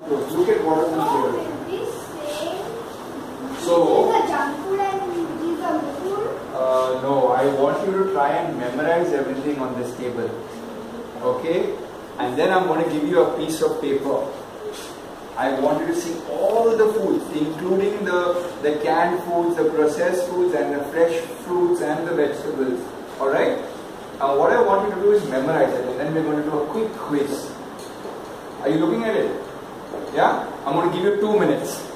Look at what is the table. So, no, I want you to try and memorize everything on this table. Okay? And then I'm going to give you a piece of paper. I want you to see all the foods, including the canned foods, the processed foods, and the fresh fruits and the vegetables. Alright? Now what I want you to do is memorize it, and then we're going to do a quick quiz. Are you looking at it? Yeah? I'm going to give you 2 minutes.